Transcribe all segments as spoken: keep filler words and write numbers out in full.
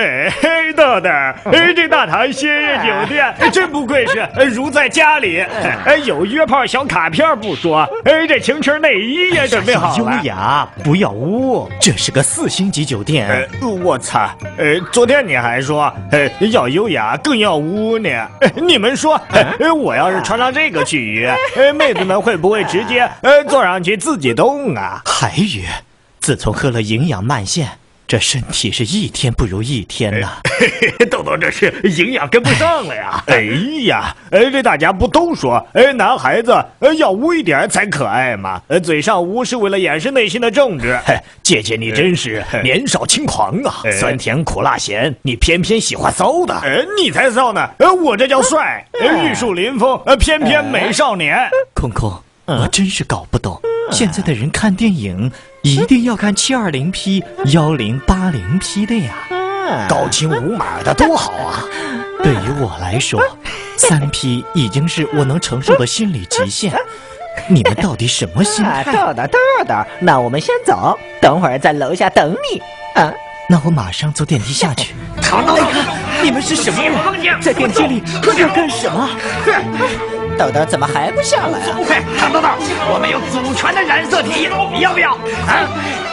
哎，豆豆，哎，这大唐歇业酒店真不愧是如在家里。哎，有约炮小卡片不说，哎，这情趣内衣也准备好了。 优雅，不要污，这是个四星级酒店。 哎，我操！哎，昨天你还说，哎，要优雅更要污呢。哎，你们说，哎，我要是穿上这个去约，哎，妹子们会不会直接呃坐上去自己动啊？ 还约？自从喝了营养慢线。这身体是一天不如一天呐、啊！ 豆豆这是营养跟不上了呀！哎呀，哎，这大家不都说，哎，男孩子要污一点才可爱吗？嘴上污是为了掩饰内心的正直。 姐姐你真是年少轻狂啊！ 哎、 酸甜苦辣咸，你偏偏喜欢骚的。 哎，你才骚呢！我这叫帅，玉树临风，翩翩美少年。 空空，我真是搞不懂，现在的人看电影。一定要看七二零 P、幺零八零 P 的呀，高清无码的多好啊！对于我来说，三 P 已经是我能承受的心理极限。你们到底什么心态？ 豆豆豆豆，那我们先走，等会儿在楼下等你。啊， 那我马上坐电梯下去。 唐豆豆，你们是什么人？在电梯里要干什么？豆豆怎么还不下来啊？ 唐豆豆，我们有祖传的染色体，你要不要？啊？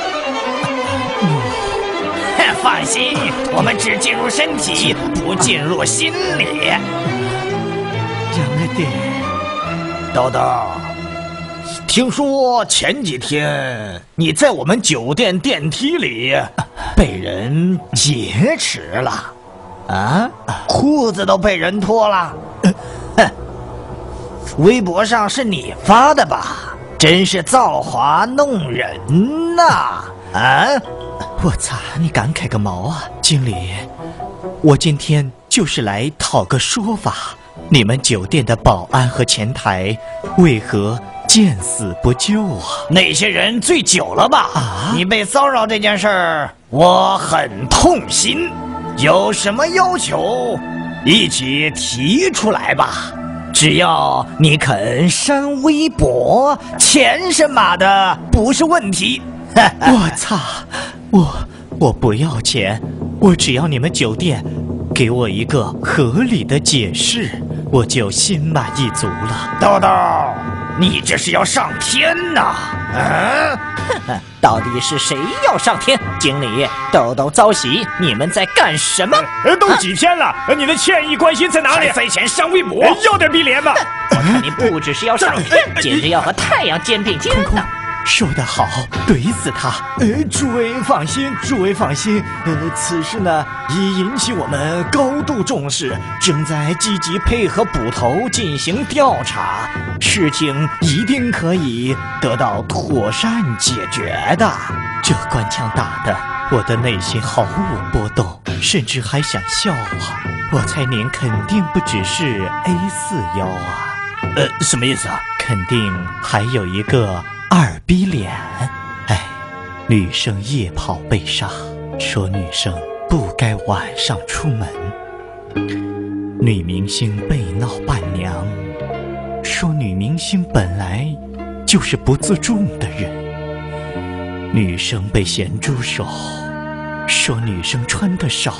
嗯、放心，我们只进入身体，不进入心里。 杨二弟， 豆豆，听说前几天你在我们酒店电梯里被人劫持了，啊？裤子都被人脱了。哼！微博上是你发的吧？真是造化弄人呐！啊！ 我操，你感慨个毛啊！经理，我今天就是来讨个说法，你们酒店的保安和前台为何见死不救啊？ 那些人醉酒了吧？ 啊！ 你被骚扰这件事儿，我很痛心。有什么要求，一起提出来吧。只要你肯删微博，钱什么的不是问题。 我操！我我不要钱，我只要你们酒店给我一个合理的解释，我就心满意足了。 豆豆，你这是要上天呐！嗯， 到底是谁要上天？经理，豆豆遭袭，你们在干什么？ 都几天了，你的歉意关心在哪里？ 塞钱上微博， 要点逼脸吧！ 我看你不只是要上天，简直要和太阳肩并肩呢！ 说得好，怼死他！ 呃，诸位放心，诸位放心，呃，此事呢已引起我们高度重视，正在积极配合捕头进行调查，事情一定可以得到妥善解决的。 这官腔打的，我的内心毫无波动，甚至还想笑啊！我猜您肯定不只是 A 四 腰啊！ 呃，什么意思啊？ 肯定还有一个二逼脸。哎，女生夜跑被杀，说女生不该晚上出门；女明星被闹伴娘，说女明星本来就是不自重的人；女生被咸猪手，说女生穿得少；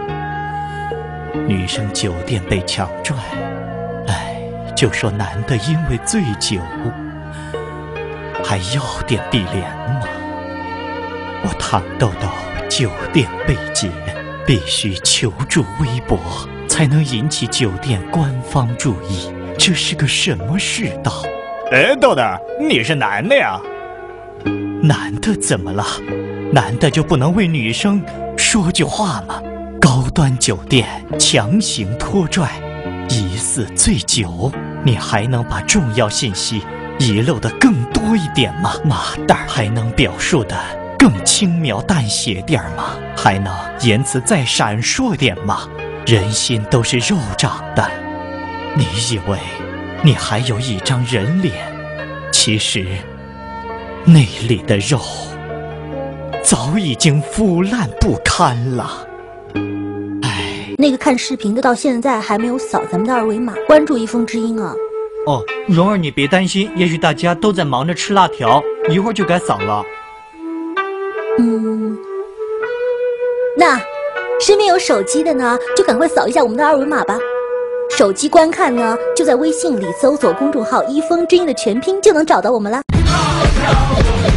女生酒店被强拽，哎，就说男的因为醉酒还要点碧莲吗？我唐豆豆酒店被劫，必须求助微博，才能引起酒店官方注意。这是个什么世道？ 哎，豆豆，你是男的呀？ 男的怎么了？男的就不能为女生说句话吗？高端酒店强行拖拽，疑似醉酒，你还能把重要信息遗漏的更多一点吗？妈蛋儿，还能表述的更轻描淡写点吗？还能言辞再闪烁点吗？人心都是肉长的，你以为你还有一张人脸，其实那里的肉早已经腐烂不堪了。哎， 那个看视频的到现在还没有扫咱们的二维码关注一封知音啊。 哦，蓉儿你别担心，也许大家都在忙着吃辣条，一会儿就该扫了。 嗯，那身边有手机的呢，就赶快扫一下我们的二维码吧。手机观看呢，就在微信里搜索公众号“一封之音”的全拼就能找到我们了。